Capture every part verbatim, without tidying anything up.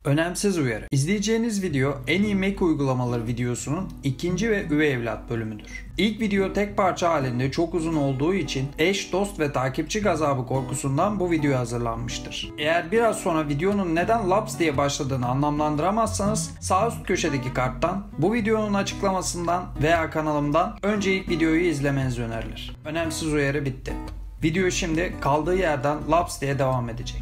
Önemsiz uyarı. İzleyeceğiniz video en iyi Mac uygulamaları videosunun ikinci ve üvey evlat bölümüdür. İlk video tek parça halinde çok uzun olduğu için eş, dost ve takipçi gazabı korkusundan bu video hazırlanmıştır. Eğer biraz sonra videonun neden Labs diye başladığını anlamlandıramazsanız sağ üst köşedeki karttan, bu videonun açıklamasından veya kanalımdan önce ilk videoyu izlemeniz önerilir. Önemsiz uyarı bitti. Video şimdi kaldığı yerden Labs diye devam edecek.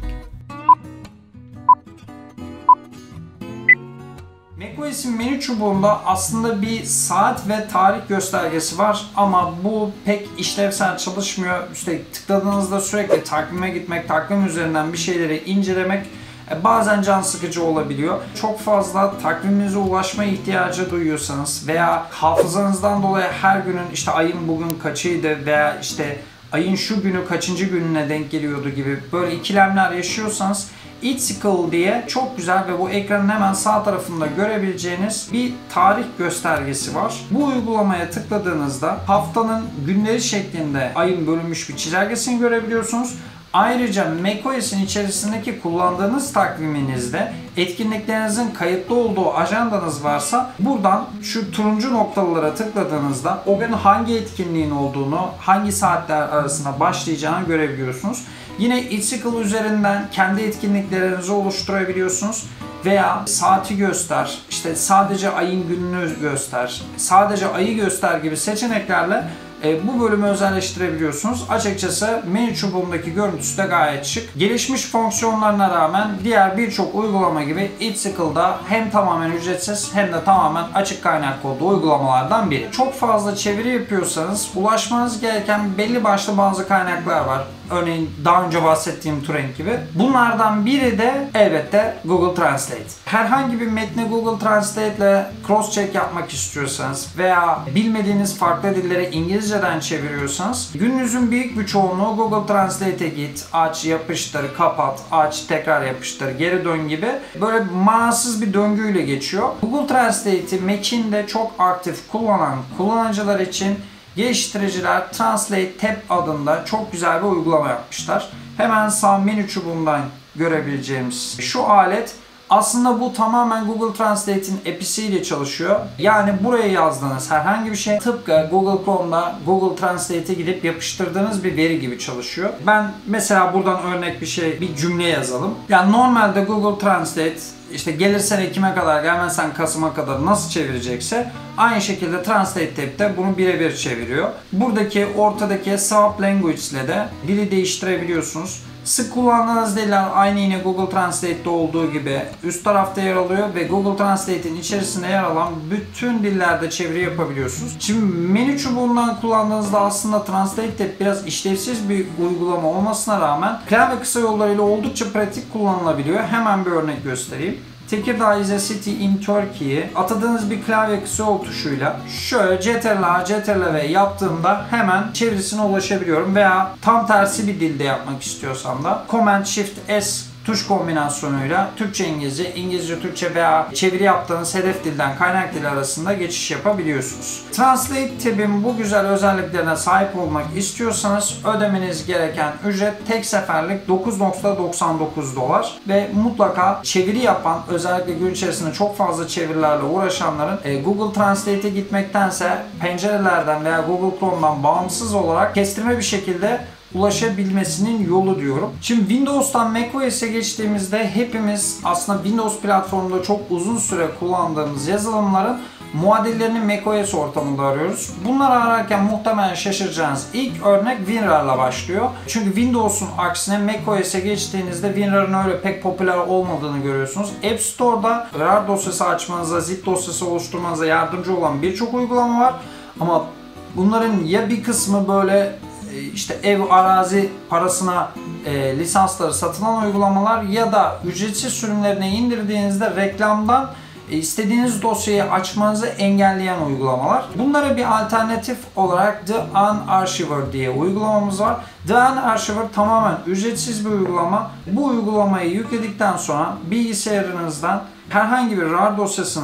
macOS'in menü çubuğunda aslında bir saat ve tarih göstergesi var ama bu pek işlevsel çalışmıyor. Üstelik tıkladığınızda sürekli takvime gitmek, takvim üzerinden bir şeyleri incelemek bazen can sıkıcı olabiliyor. Çok fazla takviminize ulaşma ihtiyacı duyuyorsanız veya hafızanızdan dolayı her günün işte ayın bugün kaçıydı veya işte ayın şu günü kaçıncı gününe denk geliyordu gibi böyle ikilemler yaşıyorsanız Icicle diye çok güzel ve bu ekranın hemen sağ tarafında görebileceğiniz bir tarih göstergesi var. Bu uygulamaya tıkladığınızda haftanın günleri şeklinde ayın bölünmüş bir çizelgesini görebiliyorsunuz. Ayrıca macOS'in içerisindeki kullandığınız takviminizde etkinliklerinizin kayıtlı olduğu ajandanız varsa buradan şu turuncu noktalara tıkladığınızda o gün hangi etkinliğin olduğunu, hangi saatler arasında başlayacağını görebiliyorsunuz. Yine Icicle üzerinden kendi etkinliklerinizi oluşturabiliyorsunuz veya saati göster, işte sadece ayın gününü göster, sadece ayı göster gibi seçeneklerle E, bu bölümü özelleştirebiliyorsunuz. Açıkçası menü çubuğundaki görüntüsü de gayet şık. Gelişmiş fonksiyonlarına rağmen diğer birçok uygulama gibi Icicle'da hem tamamen ücretsiz hem de tamamen açık kaynak kodlu uygulamalardan biri. Çok fazla çeviri yapıyorsanız ulaşmanız gereken belli başlı bazı kaynaklar var. Örneğin daha önce bahsettiğim Turing gibi. Bunlardan biri de elbette Google Translate. Herhangi bir metni Google Translate ile cross-check yapmak istiyorsanız veya bilmediğiniz farklı dilleri İngilizceden çeviriyorsanız gününüzün büyük bir çoğunluğu Google Translate'e git, aç, yapıştır, kapat, aç, tekrar yapıştır, geri dön gibi böyle manasız bir döngüyle geçiyor. Google Translate'i Mac'in de çok aktif kullanan kullanıcılar için geliştiriciler Translate Tab adında çok güzel bir uygulama yapmışlar. Hemen sağ menü çubuğundan görebileceğimiz şu alet aslında bu tamamen Google Translate'in apisiyle çalışıyor. Yani buraya yazdığınız herhangi bir şey tıpkı Google Chrome'da Google Translate'e gidip yapıştırdığınız bir veri gibi çalışıyor. Ben mesela buradan örnek bir şey, bir cümle yazalım. Yani normalde Google Translate işte gelirsen Ekim'e kadar, gelmezsen Kasım'a kadar nasıl çevirecekse aynı şekilde Translate Tab'de bunu birebir çeviriyor. Buradaki ortadaki Swap Language ile de dili değiştirebiliyorsunuz. Sık kullandığınız diller aynı yine Google Translate'de olduğu gibi üst tarafta yer alıyor ve Google Translate'in içerisinde yer alan bütün dillerde çeviri yapabiliyorsunuz. Şimdi menü çubuğundan kullandığınızda aslında Translate Tab biraz işlevsiz bir uygulama olmasına rağmen klavye kısa yollarıyla oldukça pratik kullanılabiliyor. Hemen bir örnek göstereyim. Tekirdağ is a city in Turkey'yi atadığınız bir klavye kısa yol tuşuyla şöyle Ctrl-A, Ctrl-V yaptığımda hemen çevirisine ulaşabiliyorum veya tam tersi bir dilde yapmak istiyorsam da Command-Shift-S tuş kombinasyonuyla Türkçe İngilizce, İngilizce Türkçe veya çeviri yaptığınız hedef dilden kaynak dili arasında geçiş yapabiliyorsunuz. Translate Tab'in bu güzel özelliklerine sahip olmak istiyorsanız ödemeniz gereken ücret tek seferlik dokuz nokta doksan dokuz dolar ve mutlaka çeviri yapan, özellikle gün içerisinde çok fazla çevirilerle uğraşanların e, Google Translate'e gitmektense pencerelerden veya Google Chrome'dan bağımsız olarak kestirme bir şekilde ulaşabilmesinin yolu diyorum. Şimdi Windows'tan macOS'e geçtiğimizde hepimiz aslında Windows platformunda çok uzun süre kullandığımız yazılımların muadillerini macOS ortamında arıyoruz. Bunları ararken muhtemelen şaşıracağınız ilk örnek WinRAR'la başlıyor. Çünkü Windows'un aksine macOS'e geçtiğinizde WinRAR'ın öyle pek popüler olmadığını görüyorsunuz. App Store'da RAR dosyası açmanıza, zip dosyası oluşturmanıza yardımcı olan birçok uygulama var. Ama bunların ya bir kısmı böyle işte ev, arazi parasına e, lisansları satılan uygulamalar ya da ücretsiz sürümlerine indirdiğinizde reklamdan e, istediğiniz dosyayı açmanızı engelleyen uygulamalar. Bunlara bir alternatif olarak The Unarchiver diye uygulamamız var. The Unarchiver tamamen ücretsiz bir uygulama. Bu uygulamayı yükledikten sonra bilgisayarınızdan herhangi bir RAR dosyasını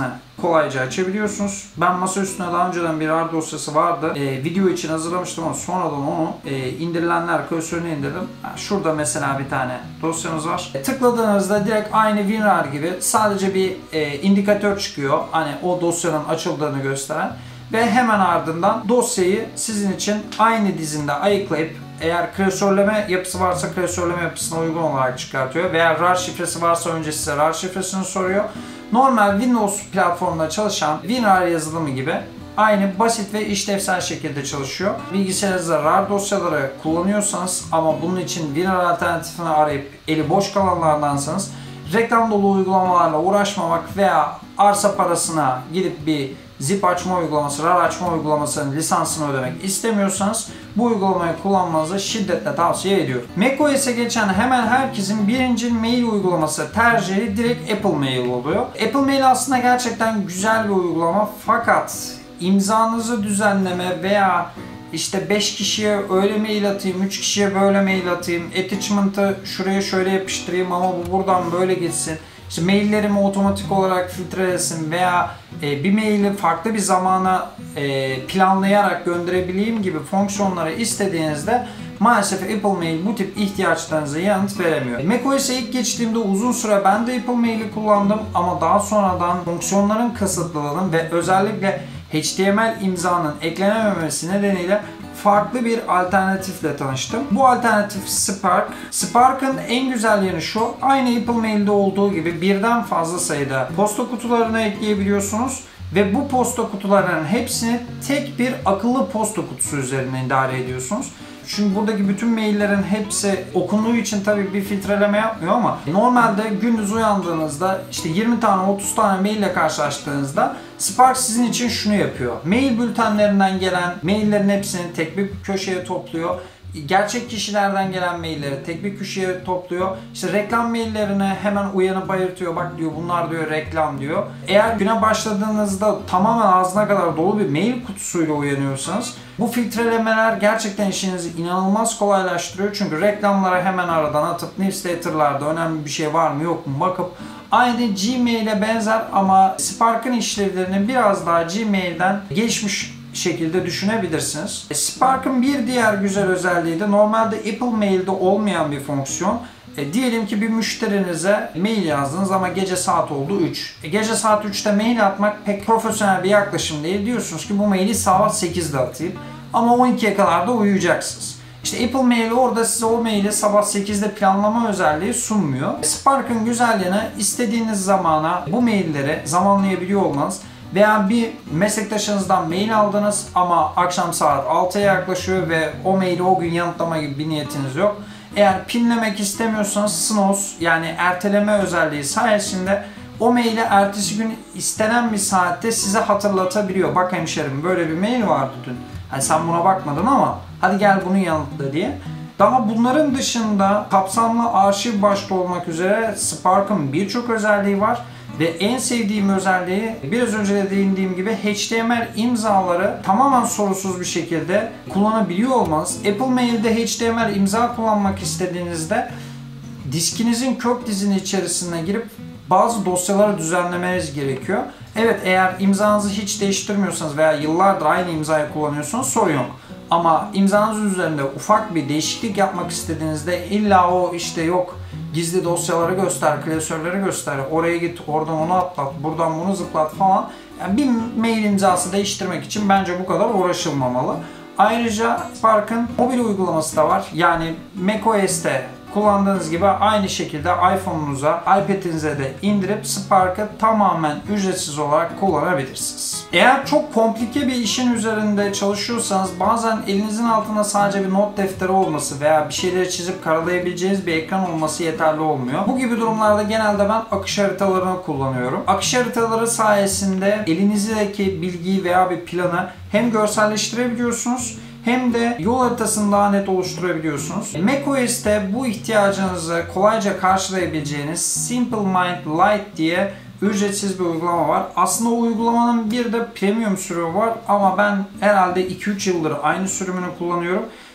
kolayca açabiliyorsunuz. Ben masa üstüne daha önceden bir R dosyası vardı. E, video için hazırlamıştım ama sonradan onu e, indirilenler klasörüne indirdim. Yani şurada mesela bir tane dosyamız var. E, tıkladığınızda direkt aynı WinRAR gibi sadece bir e, indikatör çıkıyor. Hani o dosyanın açıldığını gösteren. Ve hemen ardından dosyayı sizin için aynı dizinde ayıklayıp, eğer klasörleme yapısı varsa klasörleme yapısına uygun olarak çıkartıyor. Veya RAR şifresi varsa önce size RAR şifresini soruyor. Normal Windows platformunda çalışan WinRAR yazılımı gibi aynı basit ve işlevsel şekilde çalışıyor. Bilgisayarınızda RAR dosyaları kullanıyorsanız ama bunun için WinRAR alternatifini arayıp eli boş kalanlardansanız, reklam dolu uygulamalarla uğraşmamak veya arsa parasına gidip bir zip açma uygulaması, RAR açma uygulamasının lisansını ödemek istemiyorsanız bu uygulamayı kullanmanızı şiddetle tavsiye ediyorum. macOS'e geçen hemen herkesin birinci mail uygulaması tercihi direkt Apple Mail oluyor. Apple Mail aslında gerçekten güzel bir uygulama, fakat imzanızı düzenleme veya işte beş kişiye öyle mail atayım, üç kişiye böyle mail atayım, attachment'ı şuraya şöyle yapıştırayım ama bu buradan böyle gitsin, İşte maillerimi otomatik olarak filtrelesin veya e, bir maili farklı bir zamana e, planlayarak gönderebileyim gibi fonksiyonları istediğinizde maalesef Apple Mail bu tip ihtiyaçlarınıza yanıt veremiyor. macOS'e ilk geçtiğimde uzun süre ben de Apple Mail'i kullandım ama daha sonradan fonksiyonların kısıtlılığının ve özellikle H T M L imzanın eklenememesi nedeniyle farklı bir alternatifle tanıştım. Bu alternatif Spark. Spark'ın en güzel yanı şu: aynı Apple Mail'de olduğu gibi birden fazla sayıda posta kutularına ekleyebiliyorsunuz ve bu posta kutularının hepsini tek bir akıllı posta kutusu üzerinden idare ediyorsunuz. Çünkü buradaki bütün maillerin hepsi okunduğu için tabii bir filtreleme yapmıyor ama normalde gündüz uyandığınızda işte yirmi tane otuz tane mail ile karşılaştığınızda Spark sizin için şunu yapıyor: mail bültenlerinden gelen maillerin hepsini tek bir köşeye topluyor. Gerçek kişilerden gelen mailleri tek bir köşeye topluyor. İşte reklam maillerine hemen uyanıp ayırtıyor. Bak diyor, bunlar diyor reklam diyor. Eğer güne başladığınızda tamamen ağzına kadar dolu bir mail kutusuyla uyanıyorsanız bu filtrelemeler gerçekten işinizi inanılmaz kolaylaştırıyor. Çünkü reklamlara hemen aradan atıp newsletter'larda önemli bir şey var mı yok mu bakıp, aynı Gmail'e benzer ama Spark'ın işlevlerini biraz daha Gmail'den gelişmiş şekilde düşünebilirsiniz. Spark'ın bir diğer güzel özelliği de normalde Apple Mail'de olmayan bir fonksiyon. E, diyelim ki bir müşterinize mail yazdınız ama gece saat oldu üç. E, gece saat üçte mail atmak pek profesyonel bir yaklaşım değil. Diyorsunuz ki bu maili saat sekizde atayım ama on ikiye kadar da uyuyacaksınız. İşte Apple Mail orada size o maili sabah sekizde planlama özelliği sunmuyor. Spark'ın güzel yanı, istediğiniz zamana bu mailleri zamanlayabiliyor olmanız. Veya bir meslektaşınızdan mail aldınız ama akşam saat altıya yaklaşıyor ve o maili o gün yanıtlama gibi bir niyetiniz yok. Eğer pinlemek istemiyorsanız snooze, yani erteleme özelliği sayesinde o maili ertesi gün istenen bir saatte size hatırlatabiliyor. Bak hemşerim, böyle bir mail vardı dün. Hani sen buna bakmadın ama hadi gel bunu yanıtla diye. Daha bunların dışında kapsamlı arşiv başta olmak üzere Spark'ın birçok özelliği var. Ve en sevdiğim özelliği, biraz önce de değindiğim gibi, H T M L imzaları tamamen sorusuz bir şekilde kullanabiliyor olmanız. Apple Mail'de H T M L imza kullanmak istediğinizde diskinizin kök dizini içerisine girip bazı dosyaları düzenlemeniz gerekiyor. Evet, eğer imzanızı hiç değiştirmiyorsanız veya yıllardır aynı imzayı kullanıyorsanız sorun yok. Ama imzanız üzerinde ufak bir değişiklik yapmak istediğinizde illa o işte yok gizli dosyaları göster, klasörleri göster, oraya git, oradan onu atlat, buradan bunu zıplat falan. Yani bir mail imzası değiştirmek için bence bu kadar uğraşılmamalı. Ayrıca Spark'ın mobil uygulaması da var. Yani macOS'te kullandığınız gibi aynı şekilde iPhone'unuza, iPad'inize de indirip Spark'ı tamamen ücretsiz olarak kullanabilirsiniz. Eğer çok komplike bir işin üzerinde çalışıyorsanız bazen elinizin altında sadece bir not defteri olması veya bir şeyleri çizip karalayabileceğiniz bir ekran olması yeterli olmuyor. Bu gibi durumlarda genelde ben akış haritalarını kullanıyorum. Akış haritaları sayesinde elinizdeki bilgiyi veya bir planı hem görselleştirebiliyorsunuz hem de yol haritasını daha net oluşturabiliyorsunuz. macOS'te bu ihtiyacınızı kolayca karşılayabileceğiniz Simple Mind Lite diye ücretsiz bir uygulama var. Aslında o uygulamanın bir de premium sürümü var ama ben herhalde iki üç yıldır aynı sürümünü kullanıyorum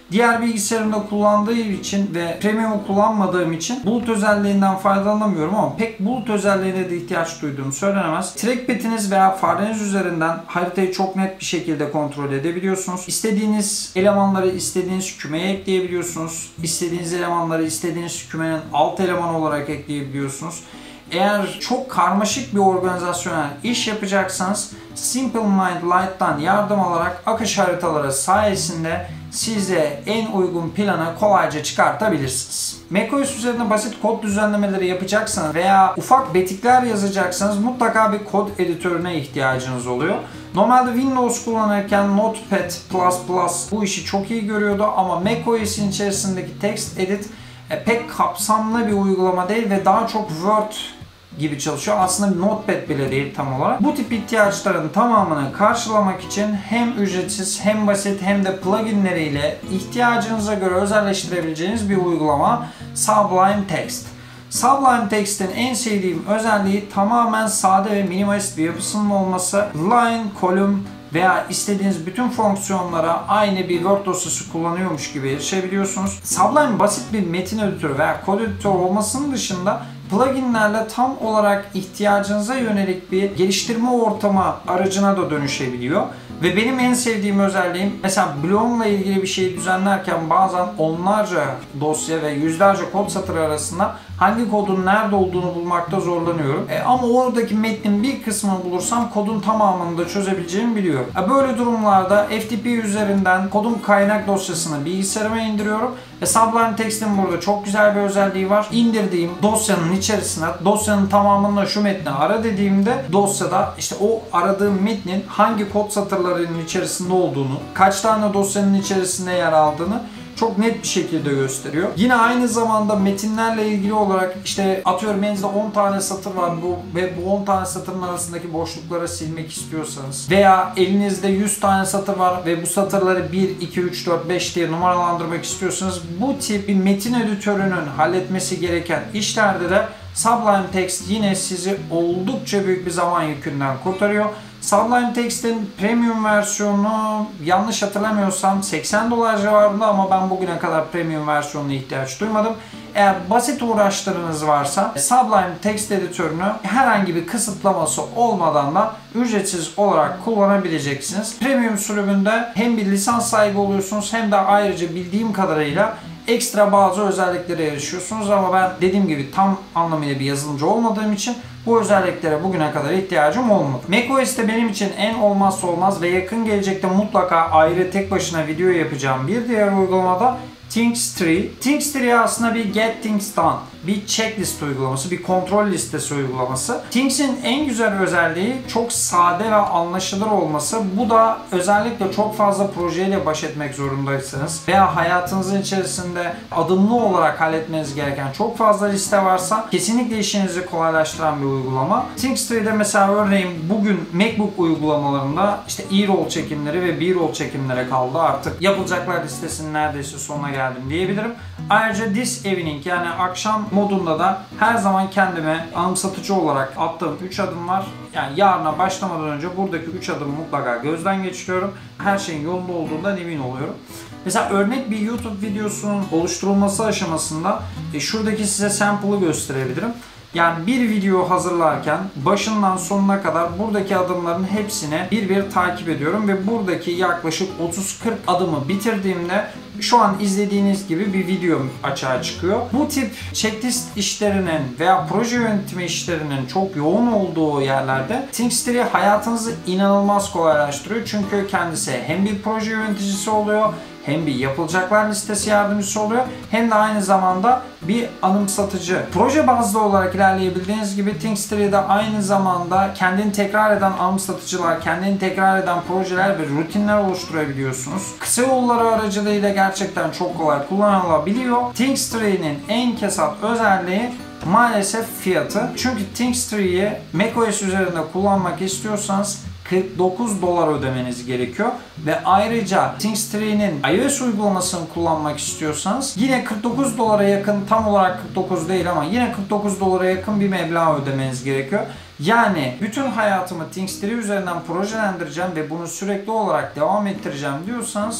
Diğer bilgisayarımda kullandığım için ve Premium'u kullanmadığım için bulut özelliğinden faydalanamıyorum ama pek bulut özelliğine de ihtiyaç duyduğum söylenemez. Trackpad'iniz veya fareniz üzerinden haritayı çok net bir şekilde kontrol edebiliyorsunuz. İstediğiniz elemanları istediğiniz kümeye ekleyebiliyorsunuz. İstediğiniz elemanları istediğiniz kümenin alt elemanı olarak ekleyebiliyorsunuz. Eğer çok karmaşık bir organizasyonel iş yapacaksanız Simple Mind Lite'dan yardım alarak akış haritaları sayesinde size en uygun planı kolayca çıkartabilirsiniz. macOS üzerinde basit kod düzenlemeleri yapacaksanız veya ufak betikler yazacaksanız mutlaka bir kod editörüne ihtiyacınız oluyor. Normalde Windows kullanırken Notepad plus plus bu işi çok iyi görüyordu ama macOS'in içerisindeki Text Edit e, pek kapsamlı bir uygulama değil ve daha çok Word gibi çalışıyor. Aslında bir Notepad bile değil tam olarak. Bu tip ihtiyaçların tamamını karşılamak için hem ücretsiz hem basit hem de pluginleriyle ihtiyacınıza göre özelleştirebileceğiniz bir uygulama Sublime Text. Sublime Text'in en sevdiğim özelliği tamamen sade ve minimalist bir yapısının olması. Line, column veya istediğiniz bütün fonksiyonlara aynı bir Word dosyası kullanıyormuş gibi erişebiliyorsunuz. Sublime basit bir metin editörü veya kod editörü olmasının dışında pluginlerle tam olarak ihtiyacınıza yönelik bir geliştirme ortamı aracına da dönüşebiliyor. Ve benim en sevdiğim özelliğim mesela blogumla ilgili bir şeyi düzenlerken bazen onlarca dosya ve yüzlerce kod satırı arasında hangi kodun nerede olduğunu bulmakta zorlanıyorum. E, ama oradaki metnin bir kısmını bulursam kodun tamamını da çözebileceğimi biliyorum. E, böyle durumlarda F T P üzerinden kodun kaynak dosyasını bilgisayarıma indiriyorum. Ve Sublime Text'in burada çok güzel bir özelliği var. İndirdiğim dosyanın içerisine dosyanın tamamında şu metni ara dediğimde dosyada işte o aradığım metnin hangi kod satırlarının içerisinde olduğunu, kaç tane dosyanın içerisinde yer aldığını çok net bir şekilde gösteriyor. Yine aynı zamanda metinlerle ilgili olarak işte atıyorum elinizde on tane satır var bu ve bu on tane satırın arasındaki boşlukları silmek istiyorsanız veya elinizde yüz tane satır var ve bu satırları bir, iki, üç, dört, beş diye numaralandırmak istiyorsanız bu tip bir metin editörünün halletmesi gereken işlerde de Sublime Text yine sizi oldukça büyük bir zaman yükünden kurtarıyor. Sublime Text'in premium versiyonu yanlış hatırlamıyorsam seksen dolar civarında ama ben bugüne kadar premium versiyonuna ihtiyaç duymadım. Eğer basit uğraşlarınız varsa Sublime Text editörünü herhangi bir kısıtlaması olmadan da ücretsiz olarak kullanabileceksiniz. Premium sürümünde hem bir lisans sahibi oluyorsunuz hem de ayrıca bildiğim kadarıyla ekstra bazı özelliklere erişiyorsunuz ama ben dediğim gibi tam anlamıyla bir yazılımcı olmadığım için bu özelliklere bugüne kadar ihtiyacım olmadı. macOS'te benim için en olmazsa olmaz ve yakın gelecekte mutlaka ayrı tek başına video yapacağım bir diğer uygulamada Things Tree. Things Tree aslında bir Get Things Done, bir checklist uygulaması, bir kontrol listesi uygulaması. Things'in en güzel özelliği çok sade ve anlaşılır olması. Bu da özellikle çok fazla projeyle baş etmek zorundaysanız veya hayatınızın içerisinde adımlı olarak halletmeniz gereken çok fazla liste varsa kesinlikle işinizi kolaylaştıran bir uygulama. Things Tree'de mesela örneğin bugün MacBook uygulamalarında işte E-roll çekimleri ve B-roll çekimlere kaldı. Artık yapılacaklar listesinin neredeyse sonuna geldim diyebilirim. Ayrıca This Evening yani akşam modunda da her zaman kendime anımsatıcı olarak attığım üç adım var. Yani yarına başlamadan önce buradaki üç adımı mutlaka gözden geçiriyorum. Her şeyin yolunda olduğundan emin oluyorum. Mesela örnek bir YouTube videosunun oluşturulması aşamasında e, şuradaki size sample'ı gösterebilirim. Yani bir video hazırlarken başından sonuna kadar buradaki adımların hepsini bir bir takip ediyorum ve buradaki yaklaşık otuz kırk adımı bitirdiğimde şu an izlediğiniz gibi bir video açığa çıkıyor. Bu tip checklist işlerinin veya proje yönetimi işlerinin çok yoğun olduğu yerlerde Things Tree hayatınızı inanılmaz kolaylaştırıyor. Çünkü kendisi hem bir proje yöneticisi oluyor, hem bir yapılacaklar listesi yardımcısı oluyor hem de aynı zamanda bir anımsatıcı. Proje bazlı olarak ilerleyebildiğiniz gibi Things Tree'de aynı zamanda kendini tekrar eden anımsatıcılar, kendini tekrar eden projeler ve rutinler oluşturabiliyorsunuz. Kısa yolları aracılığıyla gerçekten çok kolay kullanılabiliyor. Things Tree'nin en kesat özelliği maalesef fiyatı. Çünkü Things Tree'yi macOS üzerinde kullanmak istiyorsanız kırk dokuz dolar ödemeniz gerekiyor ve ayrıca Things Tree'nin iOS uygulamasını kullanmak istiyorsanız yine kırk dokuz dolara yakın, tam olarak kırk dokuz değil ama yine kırk dokuz dolara yakın bir meblağ ödemeniz gerekiyor. Yani bütün hayatımı Things Tree üzerinden projelendireceğim ve bunu sürekli olarak devam ettireceğim diyorsanız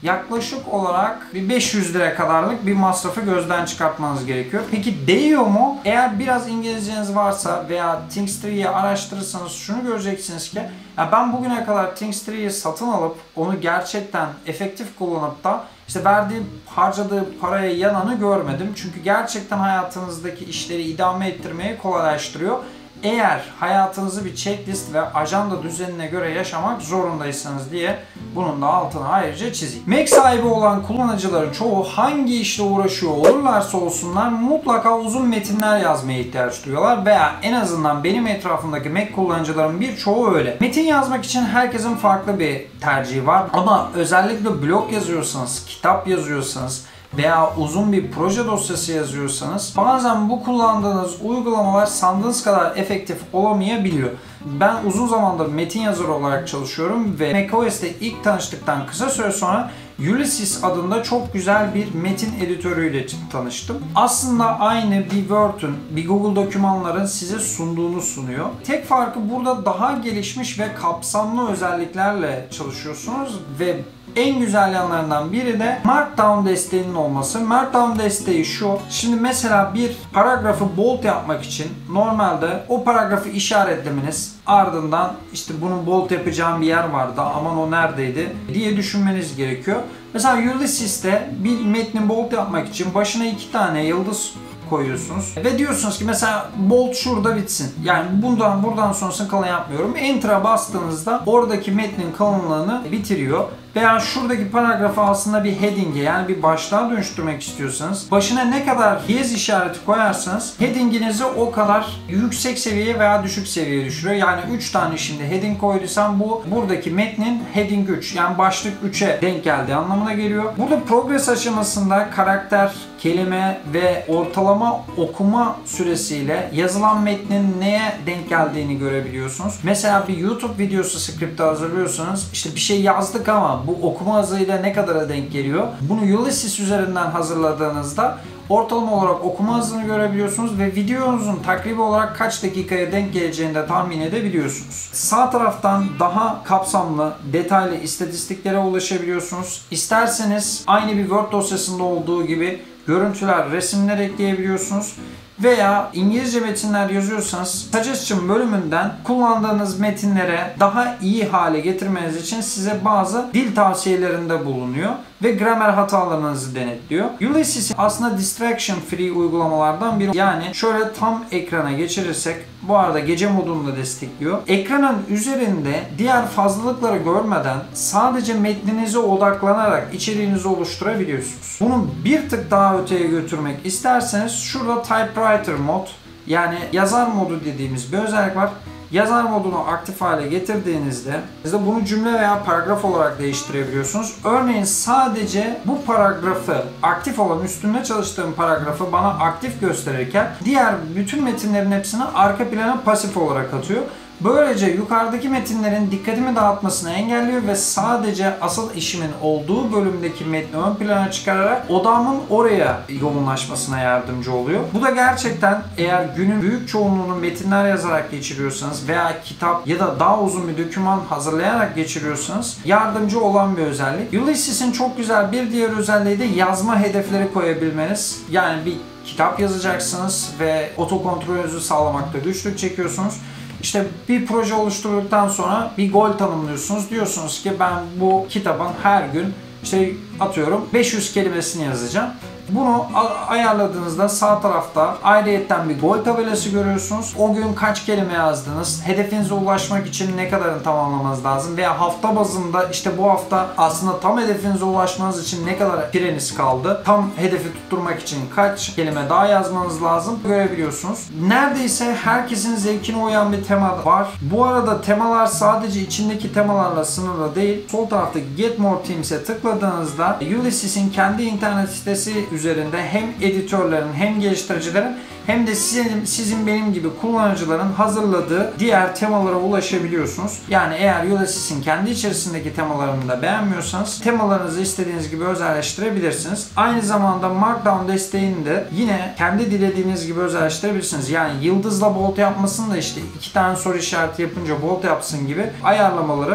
yaklaşık olarak bir beş yüz lira kadarlık bir masrafı gözden çıkartmanız gerekiyor. Peki değiyor mu? Eğer biraz İngilizceniz varsa veya Things three'yi araştırırsanız şunu göreceksiniz ki ya ben bugüne kadar Things three'yi satın alıp onu gerçekten efektif kullanıp da işte verdiği, harcadığı paraya yananı görmedim. Çünkü gerçekten hayatınızdaki işleri idame ettirmeyi kolaylaştırıyor. Eğer hayatınızı bir checklist ve ajanda düzenine göre yaşamak zorundaysanız diye bunun da altını ayrıca çizeyim. Mac sahibi olan kullanıcıların çoğu hangi işle uğraşıyor olurlarsa olsunlar mutlaka uzun metinler yazmaya ihtiyaç duyuyorlar veya en azından benim etrafımdaki Mac kullanıcıların birçoğu öyle. Metin yazmak için herkesin farklı bir tercihi var ama özellikle blog yazıyorsanız, kitap yazıyorsanız veya uzun bir proje dosyası yazıyorsanız bazen bu kullandığınız uygulamalar sandığınız kadar efektif olamayabiliyor. Ben uzun zamandır metin yazarı olarak çalışıyorum ve macOS'te ilk tanıştıktan kısa süre sonra Ulysses adında çok güzel bir metin editörüyle tanıştım. Aslında aynı bir Word'ün, bir Google dokümanların size sunduğunu sunuyor. Tek farkı burada daha gelişmiş ve kapsamlı özelliklerle çalışıyorsunuz ve en güzel yanlarından biri de Markdown desteğinin olması. Markdown desteği şu. Şimdi mesela bir paragrafı bold yapmak için normalde o paragrafı işaretlemeniz, ardından işte bunun bold yapacağım bir yer vardı, aman o neredeydi diye düşünmeniz gerekiyor. Mesela Ulysses'te bir metni bold yapmak için başına iki tane yıldız koyuyorsunuz ve diyorsunuz ki mesela bold şurada bitsin. Yani bundan buradan sonrasını kalın yapmıyorum. Enter'a bastığınızda oradaki metnin kalınlığını bitiriyor. Veya şuradaki paragrafı aslında bir heading'e yani bir başlığa dönüştürmek istiyorsanız başına ne kadar diyez işareti koyarsanız heading'inizi o kadar yüksek seviyeye veya düşük seviyeye düşürüyor. Yani üç tane şimdi heading koyduysam bu buradaki metnin heading üç yani başlık üçe denk geldiği anlamına geliyor. Burada progress aşamasında karakter, kelime ve ortalama okuma süresiyle yazılan metnin neye denk geldiğini görebiliyorsunuz. Mesela bir YouTube videosu skripti hazırlıyorsanız işte bir şey yazdık ama bu okuma hızıyla ne kadara denk geliyor? Bunu Ulysses üzerinden hazırladığınızda ortalama olarak okuma hızını görebiliyorsunuz ve videonuzun takribi olarak kaç dakikaya denk geleceğini de tahmin edebiliyorsunuz. Sağ taraftan daha kapsamlı, detaylı istatistiklere ulaşabiliyorsunuz. İsterseniz aynı bir Word dosyasında olduğu gibi görüntüler, resimler ekleyebiliyorsunuz. Veya İngilizce metinler yazıyorsanız Suggestion bölümünden kullandığınız metinlere daha iyi hale getirmeniz için size bazı dil tavsiyelerinde bulunuyor ve gramer hatalarınızı denetliyor. Ulysses aslında distraction free uygulamalardan biri. Yani şöyle tam ekrana geçirirsek, bu arada gece modunu da destekliyor. Ekranın üzerinde diğer fazlalıkları görmeden sadece metninize odaklanarak içeriğinizi oluşturabiliyorsunuz. Bunu bir tık daha öteye götürmek isterseniz şurada Typewriter mod yani yazar modu dediğimiz bir özellik var. Yazar modunu aktif hale getirdiğinizde size bunu cümle veya paragraf olarak değiştirebiliyorsunuz. Örneğin sadece bu paragrafı aktif olan üstünde çalıştığım paragrafı bana aktif gösterirken diğer bütün metinlerin hepsini arka plana pasif olarak atıyor. Böylece yukarıdaki metinlerin dikkatimi dağıtmasını engelliyor ve sadece asıl işimin olduğu bölümdeki metni ön plana çıkararak odağımın oraya yoğunlaşmasına yardımcı oluyor. Bu da gerçekten eğer günün büyük çoğunluğunu metinler yazarak geçiriyorsanız veya kitap ya da daha uzun bir doküman hazırlayarak geçiriyorsanız yardımcı olan bir özellik. Ulysses'in çok güzel bir diğer özelliği de yazma hedefleri koyabilmeniz. Yani bir kitap yazacaksınız ve otokontrolünüzü sağlamakta güçlük çekiyorsunuz. İşte bir proje oluşturduktan sonra bir gol tanımlıyorsunuz. Diyorsunuz ki ben bu kitabın her gün işte atıyorum beş yüz kelimesini yazacağım. Bunu ayarladığınızda sağ tarafta ayrıyetten bir gol tabelası görüyorsunuz. O gün kaç kelime yazdınız, hedefinize ulaşmak için ne kadarını tamamlamanız lazım veya hafta bazında işte bu hafta aslında tam hedefinize ulaşmanız için ne kadar pireniz kaldı, tam hedefi tutturmak için kaç kelime daha yazmanız lazım görebiliyorsunuz. Neredeyse herkesin zevkine uyan bir tema var. Bu arada temalar sadece içindeki temalarla sınırlı değil. Sol tarafta Get More Themes'e tıkladığınızda Ulysses'in kendi internet sitesi üzerinde hem editörlerin hem geliştiricilerin hem de sizin, sizin benim gibi kullanıcıların hazırladığı diğer temalara ulaşabiliyorsunuz. Yani eğer Ulysses'in kendi içerisindeki temalarını da beğenmiyorsanız temalarınızı istediğiniz gibi özelleştirebilirsiniz. Aynı zamanda Markdown desteğini de yine kendi dilediğiniz gibi özelleştirebilirsiniz. Yani yıldızla bold yapmasın da işte iki tane soru işareti yapınca bold yapsın gibi ayarlamaları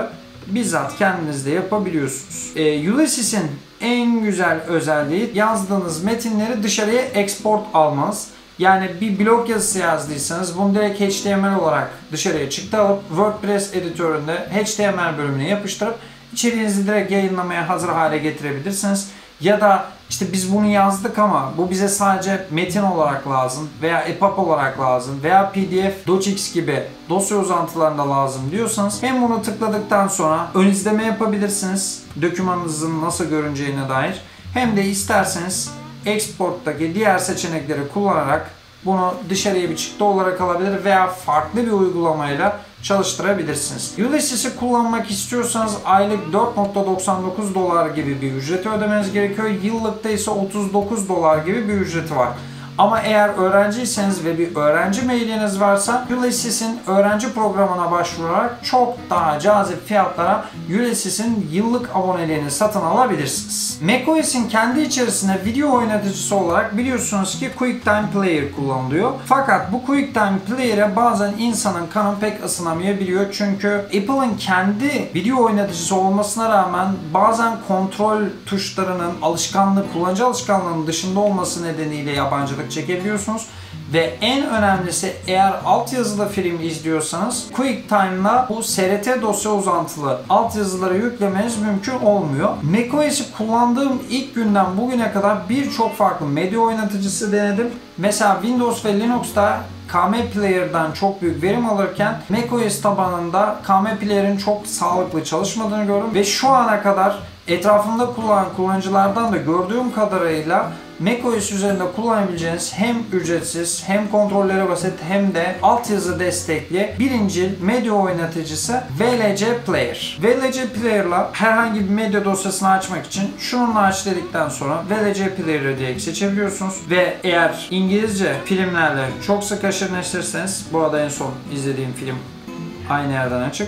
bizzat kendiniz de yapabiliyorsunuz. E, Ulysses'in en güzel özelliği yazdığınız metinleri dışarıya export almanız. Yani bir blog yazısı yazdıysanız bunu direkt H T M L olarak dışarıya çıktı alıp WordPress editöründe H T M L bölümüne yapıştırıp içeriğinizi direkt yayınlamaya hazır hale getirebilirsiniz. Ya da işte biz bunu yazdık ama bu bize sadece metin olarak lazım veya E P U B olarak lazım veya P D F, docx gibi dosya uzantılarında lazım diyorsanız hem bunu tıkladıktan sonra ön izleme yapabilirsiniz dokümanınızın nasıl görüneceğine dair, hem de isterseniz export'taki diğer seçenekleri kullanarak bunu dışarıya bir çıktı olarak alabilir veya farklı bir uygulamayla çalıştırabilirsiniz. Ulysses'i kullanmak istiyorsanız aylık dört nokta doksan dokuz dolar gibi bir ücreti ödemeniz gerekiyor. Yıllıkta ise otuz dokuz dolar gibi bir ücreti var. Ama eğer öğrenciyseniz ve bir öğrenci mailiniz varsa Ulysses'in öğrenci programına başvurarak çok daha cazip fiyatlara Ulysses'in yıllık aboneliğini satın alabilirsiniz. macOS'in kendi içerisinde video oynatıcısı olarak biliyorsunuz ki QuickTime Player kullanılıyor. Fakat bu QuickTime Player'e bazen insanın kanı pek ısınamayabiliyor. Çünkü Apple'ın kendi video oynatıcısı olmasına rağmen bazen kontrol tuşlarının alışkanlığı, kullanıcı alışkanlığının dışında olması nedeniyle yabancılık çekebiliyorsunuz. Ve en önemlisi, eğer altyazılı film izliyorsanız QuickTime'la bu S R T dosya uzantılı altyazıları yüklemeniz mümkün olmuyor. macOS'i kullandığım ilk günden bugüne kadar birçok farklı medya oynatıcısı denedim. Mesela Windows ve Linux'ta K M Player'dan çok büyük verim alırken macOS tabanında K M Player'in çok sağlıklı çalışmadığını gördüm ve şu ana kadar etrafımda kullanan kullanıcılardan da gördüğüm kadarıyla macOS üzerinde kullanabileceğiniz hem ücretsiz hem kontrolleri basit hem de altyazı destekli birincil medya oynatıcısı V L C Player. V L C Player'la herhangi bir medya dosyasını açmak için şununla aç dedikten sonra V L C Player'ı diye seçebiliyorsunuz ve eğer İngilizce filmlerle çok sık haşır neşirseniz, bu arada en son izlediğim film aynı yerden açık,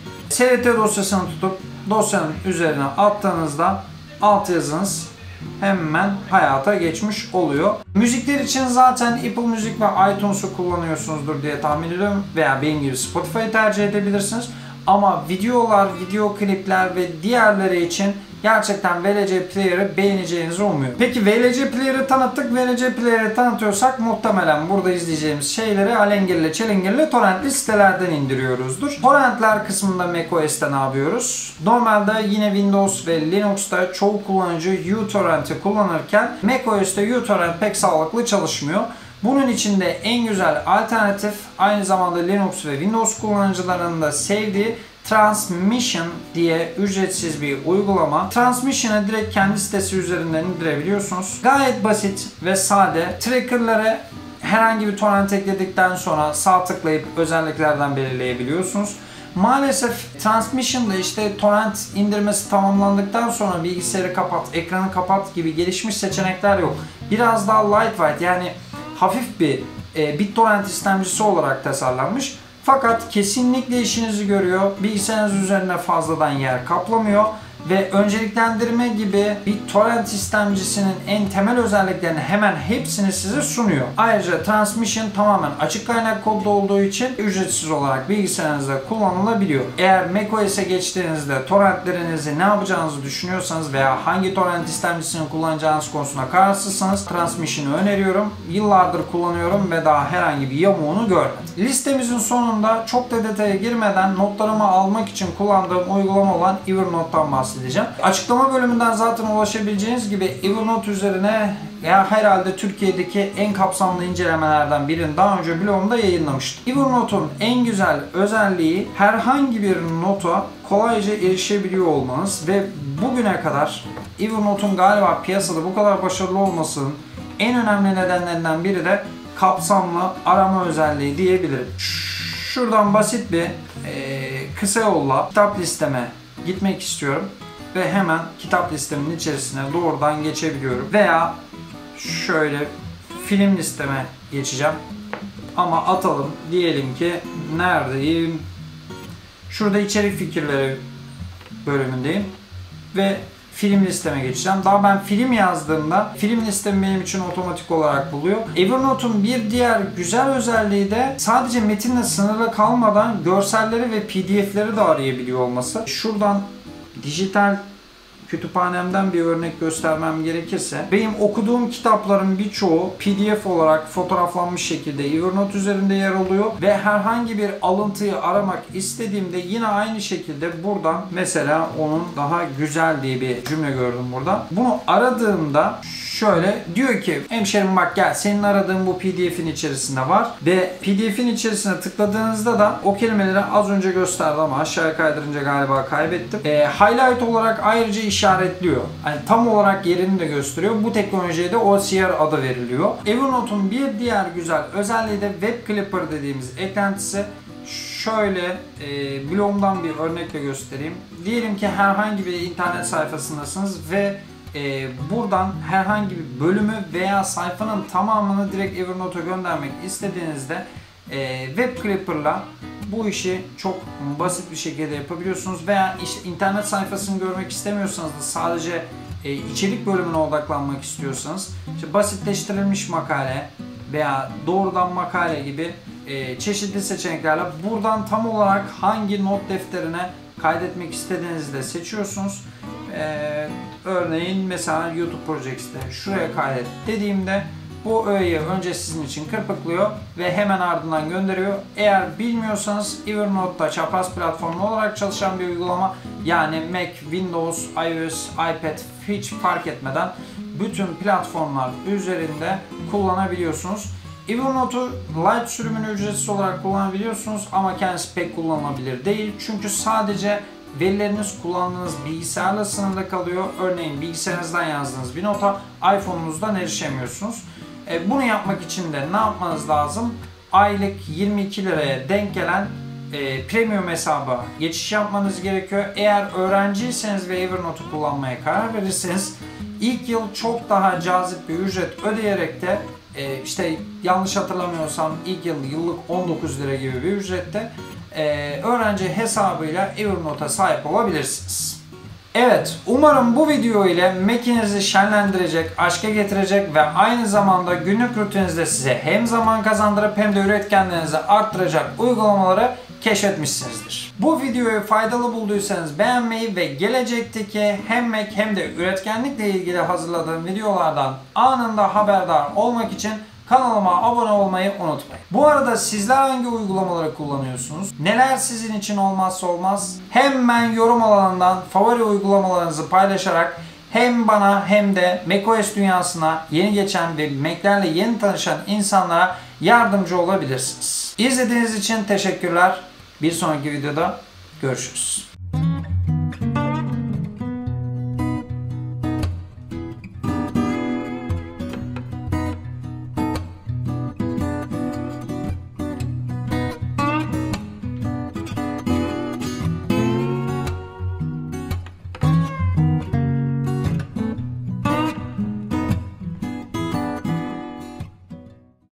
S R T dosyasını tutup dosyanın üzerine attığınızda altyazınız hemen hayata geçmiş oluyor. Müzikler için zaten Apple Müzik ve iTunes'u kullanıyorsunuzdur diye tahmin ediyorum veya benim gibi Spotify'ı tercih edebilirsiniz. Ama videolar, video klipler ve diğerleri için gerçekten V L C Player'ı beğeneceğinizi umuyorum. Peki V L C Player'ı tanıttık. V L C Player'ı tanıtıyorsak muhtemelen burada izleyeceğimiz şeyleri alengirli çelengirli torrentli sitelerden indiriyoruzdur. Torrentler kısmında macOS'te ne yapıyoruz? Normalde yine Windows ve Linux'ta çoğu kullanıcı uTorrent'i kullanırken macOS'te uTorrent pek sağlıklı çalışmıyor. Bunun için de en güzel alternatif, aynı zamanda Linux ve Windows kullanıcılarının da sevdiği Transmission diye ücretsiz bir uygulama. Transmission'ı direkt kendi sitesi üzerinden indirebiliyorsunuz. Gayet basit ve sade. Tracker'ları herhangi bir torrent ekledikten sonra sağ tıklayıp özelliklerden belirleyebiliyorsunuz. Maalesef Transmission'da işte torrent indirmesi tamamlandıktan sonra bilgisayarı kapat, ekranı kapat gibi gelişmiş seçenekler yok. Biraz daha lightweight, yani hafif bir e, BitTorrent istemcisi olarak tasarlanmış. Fakat kesinlikle işinizi görüyor. Bilgisayarınız üzerine fazladan yer kaplamıyor. Ve önceliklendirme gibi bir torrent istemcisinin en temel özelliklerini hemen hepsini size sunuyor. Ayrıca Transmission tamamen açık kaynak kodlu olduğu için ücretsiz olarak bilgisayarınızda kullanılabiliyor. Eğer macOS'e geçtiğinizde torrentlerinizi ne yapacağınızı düşünüyorsanız veya hangi torrent istemcisini kullanacağınız konusunda kararsızsanız Transmission'ı öneriyorum. Yıllardır kullanıyorum ve daha herhangi bir yamuğunu görmedim. Listemizin sonunda çok da detaya girmeden notlarımı almak için kullandığım uygulama olan Evernote'tan bahsedeceğim. Açıklama bölümünden zaten ulaşabileceğiniz gibi Evernote üzerine ya herhalde Türkiye'deki en kapsamlı incelemelerden birini daha önce blogumda yayınlamıştım. Evernote'un en güzel özelliği herhangi bir nota kolayca erişebiliyor olmanız ve bugüne kadar Evernote'un galiba piyasada bu kadar başarılı olmasının en önemli nedenlerinden biri de kapsamlı arama özelliği diyebilirim. Şuradan basit bir e, kısa yolla kitap listeme gitmek istiyorum ve hemen kitap listemin içerisine doğrudan geçebiliyorum. Veya şöyle film listeme geçeceğim. Ama atalım. Diyelim ki neredeyim? Şurada içerik fikirleri bölümündeyim. Ve film listeme geçeceğim. Daha ben film yazdığımda film listemi benim için otomatik olarak buluyor. Evernote'un bir diğer güzel özelliği de sadece metinle sınırlı kalmadan görselleri ve P D F'leri de arayabiliyor olması. Şuradan dijital kütüphanemden bir örnek göstermem gerekirse, benim okuduğum kitapların birçoğu P D F olarak fotoğraflanmış şekilde Evernote üzerinde yer alıyor ve herhangi bir alıntıyı aramak istediğimde yine aynı şekilde buradan, mesela onun daha güzel diye bir cümle gördüm burada. Bunu aradığımda şöyle diyor ki, hemşerim bak gel, senin aradığın bu P D F'in içerisinde var ve P D F'in içerisine tıkladığınızda da o kelimeleri az önce gösterdi ama aşağıya kaydırınca galiba kaybettim. E, highlight olarak ayrıca işaretliyor. Yani tam olarak yerini de gösteriyor. Bu teknolojiye de O C R adı veriliyor. Evernote'un bir diğer güzel özelliği de Web Clipper dediğimiz eklentisi. Şöyle e, blogumdan bir örnekle göstereyim. Diyelim ki herhangi bir internet sayfasındasınız ve e, buradan herhangi bir bölümü veya sayfanın tamamını direkt Evernote'a göndermek istediğinizde e, Web Clipper'la bu işi çok basit bir şekilde yapabiliyorsunuz. Veya işte internet sayfasını görmek istemiyorsanız da sadece e, içerik bölümüne odaklanmak istiyorsanız, işte basitleştirilmiş makale veya doğrudan makale gibi e, çeşitli seçeneklerle buradan tam olarak hangi not defterine kaydetmek istediğinizi de seçiyorsunuz. Ee, örneğin mesela YouTube Projects'te şuraya kaydet dediğimde bu öğeyi önce sizin için kırpıklıyor ve hemen ardından gönderiyor. Eğer bilmiyorsanız Evernote'da çapraz platformu olarak çalışan bir uygulama, yani Mac, Windows, iOS, iPad hiç fark etmeden bütün platformlar üzerinde kullanabiliyorsunuz. Evernote'u Lite sürümünü ücretsiz olarak kullanabiliyorsunuz ama kendisi pek kullanılabilir değil. Çünkü sadece verileriniz kullandığınız bilgisayarla sınırlı kalıyor. Örneğin bilgisayarınızdan yazdığınız bir nota iPhone'unuzdan erişemiyorsunuz. E, bunu yapmak için de ne yapmanız lazım? Aylık yirmi iki liraya denk gelen e, premium hesaba geçiş yapmanız gerekiyor. Eğer öğrenciyseniz ve Evernote'u kullanmaya karar verirseniz ilk yıl çok daha cazip bir ücret ödeyerek de e, işte yanlış hatırlamıyorsam ilk yıl yıllık on dokuz lira gibi bir ücrette Ee, öğrenci hesabıyla Evernote'a sahip olabilirsiniz. Evet, umarım bu video ile Mac'inizi şenlendirecek, aşka getirecek ve aynı zamanda günlük rutininizde size hem zaman kazandırıp hem de üretkenliğinizi arttıracak uygulamaları keşfetmişsinizdir. Bu videoyu faydalı bulduysanız beğenmeyi ve gelecekteki hem Mac hem de üretkenlikle ilgili hazırladığım videolardan anında haberdar olmak için kanalıma abone olmayı unutmayın. Bu arada sizler hangi uygulamaları kullanıyorsunuz? Neler sizin için olmazsa olmaz? Hemen yorum alanından favori uygulamalarınızı paylaşarak hem bana hem de macOS dünyasına yeni geçen ve Mac'lerle yeni tanışan insanlara yardımcı olabilirsiniz. İzlediğiniz için teşekkürler. Bir sonraki videoda görüşürüz.